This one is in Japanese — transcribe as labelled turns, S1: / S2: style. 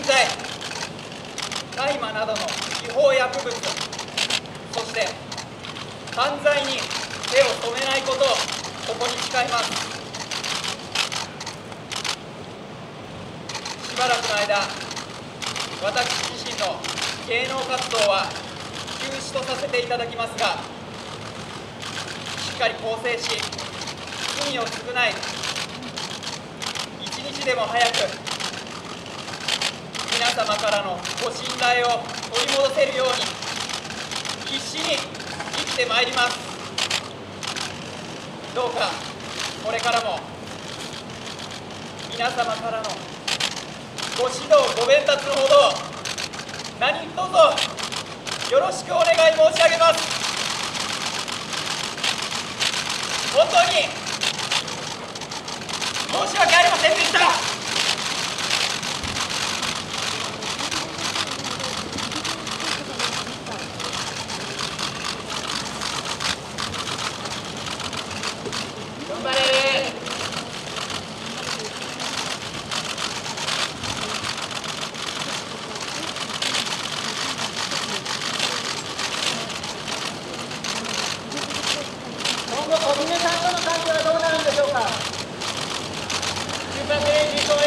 S1: 剤、大麻などの違法薬物、そして犯罪に手を染めないことをここに誓います。しばらくの間、私自身の芸能活動は休止とさせていただきますが、しっかり更生し、罪を償い、一日でも早く皆様からのご信頼を取り戻せるように必死に生きてまいります。どうかこれからも皆様からのご指導ご鞭撻のほど何卒よろしくお願い申し上げます。本当に申し訳ありませんでした。頑張れ。
S2: 今後、小峰さんとの関係はどうなるんでしょうか。